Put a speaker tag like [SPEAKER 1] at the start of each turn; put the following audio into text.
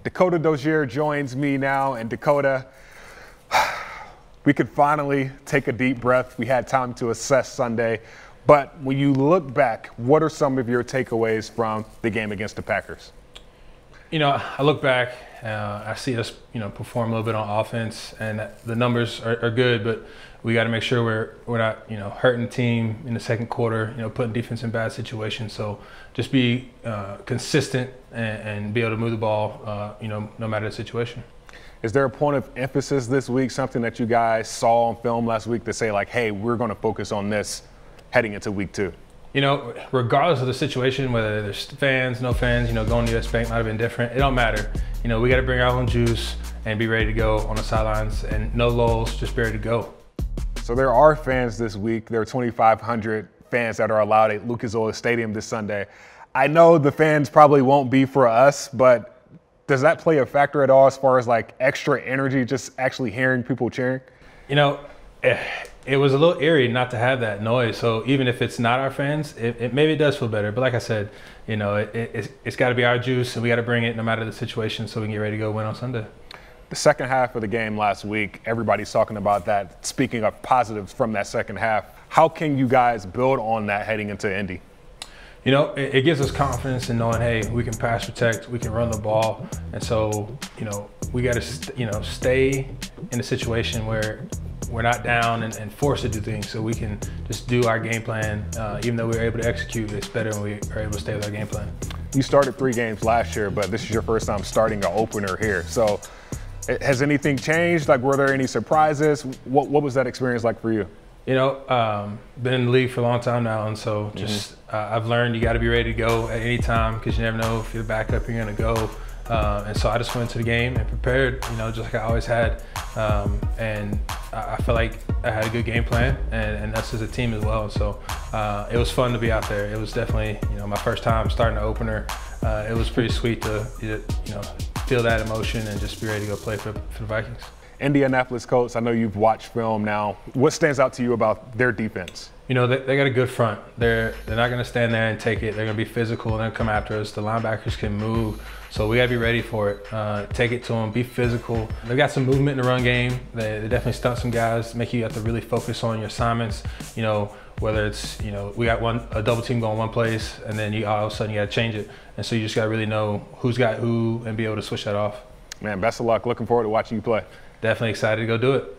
[SPEAKER 1] Dakota Dozier joins me now, and Dakota, we could finally take a deep breath. We had time to assess Sunday, but when you look back, what are some of your takeaways from the game against the Packers?
[SPEAKER 2] You know, I look back, I see us, perform a little bit on offense, and the numbers are good, but we got to make sure we're not, hurting the team in the second quarter, putting defense in bad situations. So just be consistent and be able to move the ball, no matter the situation.
[SPEAKER 1] Is there a point of emphasis this week, something that you guys saw on film last week to say like, hey, we're going to focus on this heading into week 2?
[SPEAKER 2] Regardless of the situation, whether there's fans, no fans, going to US Bank might have been different. It don't matter. We got to bring our own juice and be ready to go on the sidelines, and no lulls, just be ready to go.
[SPEAKER 1] So there are fans this week. There are 2,500 fans that are allowed at Lucas Oil Stadium this Sunday. I know the fans probably won't be for us, but does that play a factor at all as far as like extra energy, just actually hearing people cheering?
[SPEAKER 2] It was a little eerie not to have that noise. So even if it's not our fans, it maybe it does feel better. But like I said, it's got to be our juice, and we got to bring it no matter the situation so we can get ready to go win on Sunday.
[SPEAKER 1] The second half of the game last week, everybody's talking about that. Speaking of positives from that second half, how can you guys build on that heading into Indy?
[SPEAKER 2] It gives us confidence in knowing, hey, we can pass protect, we can run the ball. And so, we got to, stay in a situation where we're not down and forced to do things, so we can just do our game plan. Even though we were able to execute, it's better when we are able to stay with our game plan. You
[SPEAKER 1] started 3 games last year, but this is your first time starting an opener here. So has anything changed? Like, were there any surprises? What was that experience like for you?
[SPEAKER 2] Been in the league for a long time now, and so just I've learned you got to be ready to go at any time, because you never know if you're the backup, you're going to go. And so I just went to the game and prepared, just like I always had. And I feel like I had a good game plan, and us as a team as well. So it was fun to be out there. It was definitely, my first time starting an opener. It was pretty sweet to, feel that emotion and just be ready to go play for the Vikings.
[SPEAKER 1] Indianapolis Colts, I know you've watched film now. What stands out to you about their defense?
[SPEAKER 2] They got a good front. They're not going to stand there and take it. They're going to be physical and then come after us. The linebackers can move, so we got to be ready for it. Take it to them, be physical. They've got some movement in the run game. They definitely stunt some guys, make you have to really focus on your assignments. Whether it's, we got a double team going one place, and then all of a sudden you got to change it. And so you just got to really know who's got who and be able to switch that off.
[SPEAKER 1] Man, best of luck. Looking forward to watching you play.
[SPEAKER 2] Definitely excited to go do it.